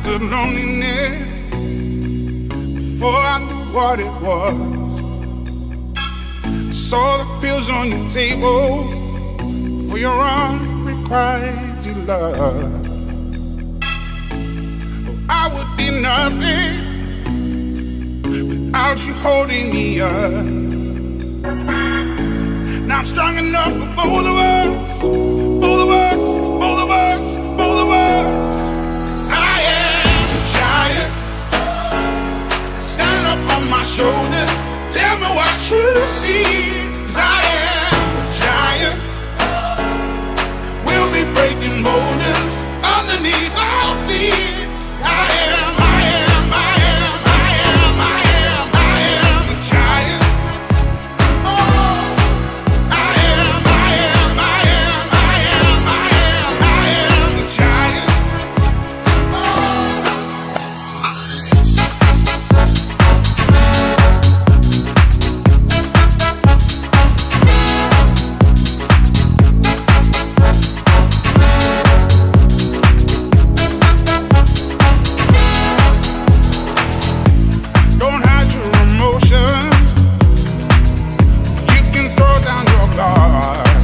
understood loneliness before I knew what it was. I saw the pills on your table for your unrequited love. Oh, I would be nothing without you holding me up. Now I'm strong enough for both of us, both of us, both of us, both of us. I am a giant. Stand up on my shoulders. Tell me what you see. 'Cause I am a giant. We'll be breaking boulders underneath our feet. I am, I am, I am, I am, I am, I am a giant. Oh, I am, I am, I am, I am, I am, I am a giant. Don't hide your emotion. You can throw down your guard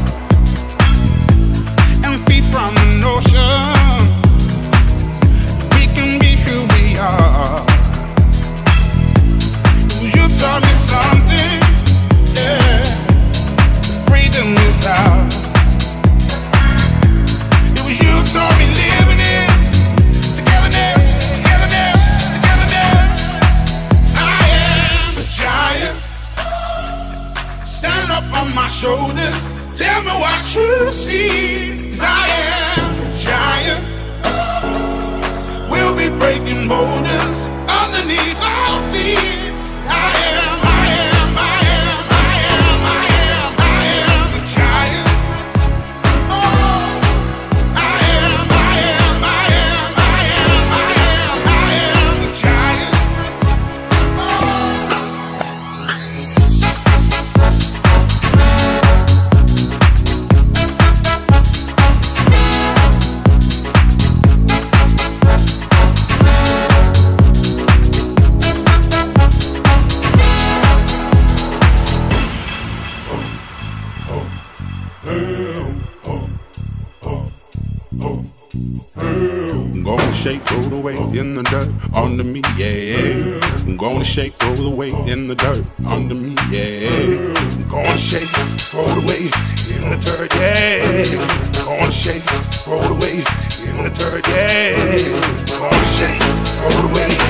and feed from the notion. We can be who we are. You taught me something, yeah. Freedom is ours. It was you taught me living is togetherness, togetherness, togetherness. I am a giant. Stand up on my shoulders. Tell me what you see. 'Cause I am a giant. We'll be breaking boulders underneath our feet. I am, I am, I am, I am, I am, I am a giant. Oh, I am, I am, I am, I am, I am, I am a giant. I'm gonna shake, roll away in the dirt under me, yeah. I'm gonna shake, roll away in the dirt under me, yeah. I'm gonna shake, throw it away in the dirt, yeah. I'm gonna shake, throw it away in the dirt, yeah. I'm gonna shake, throw it away.